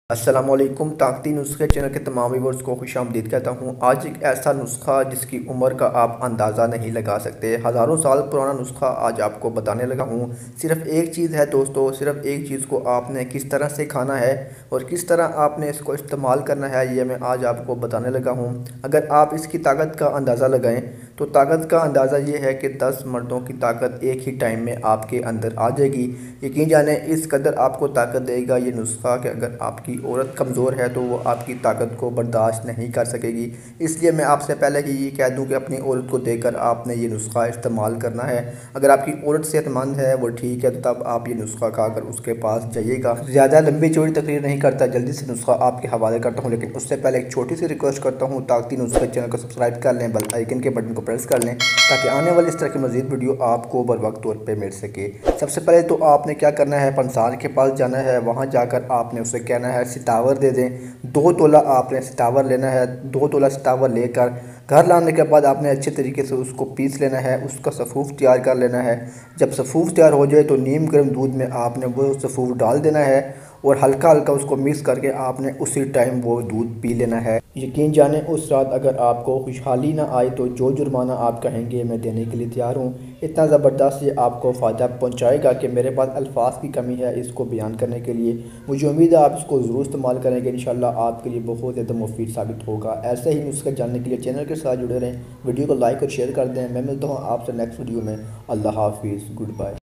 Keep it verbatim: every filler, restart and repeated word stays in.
अस्सलामुअलैकुम। ताकती नुस्खे चैनल के तमाम व्यूअर्स को खुशामदीद कहता हूँ। आज एक ऐसा नुस्खा जिसकी उम्र का आप अंदाज़ा नहीं लगा सकते, हज़ारों साल पुराना नुस्खा आज आपको बताने लगा हूँ। सिर्फ एक चीज़ है दोस्तों, सिर्फ एक चीज़ को आपने किस तरह से खाना है और किस तरह आपने इसको इस्तेमाल करना है, ये मैं आज आपको बताने लगा हूँ। अगर आप इसकी ताकत का अंदाज़ा लगाएँ तो ताकत का अंदाज़ा ये है कि दस मर्दों की ताकत एक ही टाइम में आपके अंदर आ जाएगी। यकीन जाने इस कदर आपको ताकत देगा ये नुस्खा कि अगर आपकी औरत कमज़ोर है तो वो आपकी ताकत को बर्दाश्त नहीं कर सकेगी। इसलिए मैं आपसे पहले ही ये कह दूं कि अपनी औरत को देकर आपने ये नुस्खा इस्तेमाल करना है। अगर आपकी औरत सेहतमंद है, वो ठीक है, तो तब आप ये नुस्खा खाकर उसके पास जाइएगा। ज़्यादा लंबी चौड़ी तकरीर नहीं करता, जल्दी से नुस्खा आपके हवाले करता हूँ, लेकिन उससे पहले एक छोटी सी रिक्वेस्ट करता हूँ। ताकती नुस्खे चैनल को सब्सक्राइब कर लें, बेल आइकन के बटन को प्रेस कर लें ताकि आने वाली इस तरह की मज़ीद वीडियो आपको बर वक्त तौर पर मिल सके। सबसे पहले तो आपने क्या करना है, पंसार के पास जाना है। वहाँ जाकर आपने उसे कहना है सितावर दे दें। दो तोला आपने सितावर लेना है। दो तोला सितावर लेकर घर लाने के बाद आपने अच्छे तरीके से उसको पीस लेना है, उसका सफ़ूफ तैयार कर लेना है। जब सफ़ूफ तैयार हो जाए तो नीम गर्म दूध में आपने वो सफ़ूफ डाल देना है और हल्का हल्का उसको मिक्स करके आपने उसी टाइम वो दूध पी लेना है। यकीन जाने उस रात अगर आपको खुशहाली ना आए तो जो जुर्माना आप कहेंगे मैं देने के लिए तैयार हूँ। इतना ज़बरदस्त ये आपको फ़ायदा पहुँचाएगा कि मेरे पास अल्फाज की कमी है इसको बयान करने के लिए। मुझे उम्मीद है आप इसको ज़रूर इस्तेमाल करेंगे, इंशाल्लाह आपके लिए बहुत ज़्यादा मुफीद साबित होगा। ऐसे ही नुस्खे जानने के लिए चैनल के साथ जुड़े रहें, वीडियो को लाइक और शेयर कर दें। मैं मिलता हूँ आपसे नेक्स्ट वीडियो में। अल्लाह हाफिज़, गुड बाय।